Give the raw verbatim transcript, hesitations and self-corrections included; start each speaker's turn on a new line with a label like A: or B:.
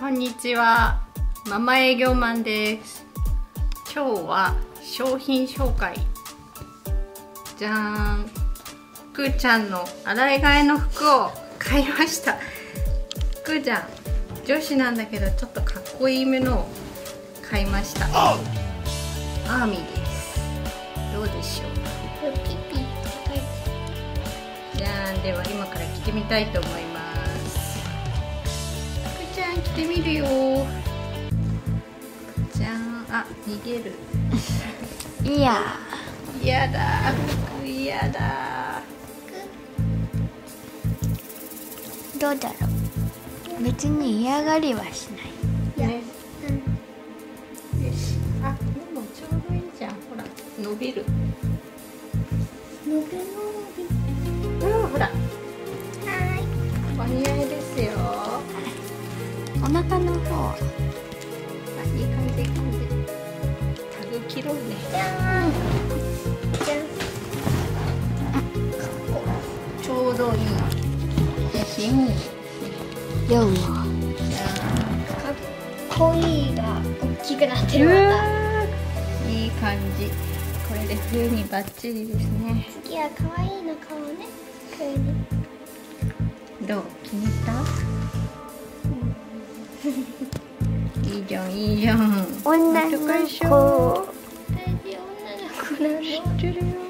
A: こんにちは、ママ営業マンです。今日は商品紹介。じゃーん、くーちゃんの洗い替えの服を買いました。くーちゃん女子なんだけどちょっとかっこいいめのを買いました。アーミーです。どうでしょう。ピッピッと書いて。じゃーん、では今から着てみたいと思います。くーちゃん着てみるよ。じゃーん、あ、逃げる。
B: いや、
A: 嫌だ、服嫌だ。
B: どうだろう。別に嫌がりはしない。
A: ね。うん。よし。あ、でもちょうどいいじゃん。ほら、伸びる。
B: 伸び伸び。
A: うん、ほら。
B: はい。
A: お似合いですよ。
B: お腹の方。
A: あ、いい感じ、いい感じ。タグ切ろうね。
B: じゃん。じゃん。
A: ちょうどいい。写真。
B: よう。
A: じゃ
B: かっこいいが大きくなってる。また。
A: いい感じ。これで冬にバッチリですね。
B: 次は可愛いの買おうね。これね。
A: どう？気に入った？いいじゃん、いいじゃん。
B: 女の子。
A: 大事、女の子なの知ってるよ。